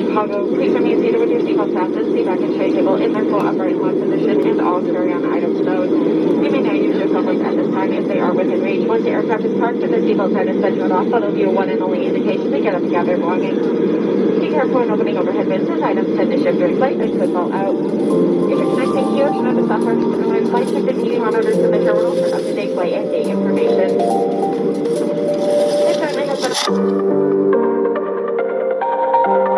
Chicago, please remain seated with your seatbelt fastened, seat back and tray table in their full upright lock position, and all carry-on items stowed. You may now use your cell phones at this time if they are within reach. Once the aircraft is parked and the seatbelt sign is set to off, that'll be a one and only indication to get up and gather your belongings. Be careful when opening overhead bins as items tend to shift during flight and could fall out. If you're connecting here, turn on the software to analyze flight check and heating monitors in the terminal for up-to-date flight and date information. This certainly has been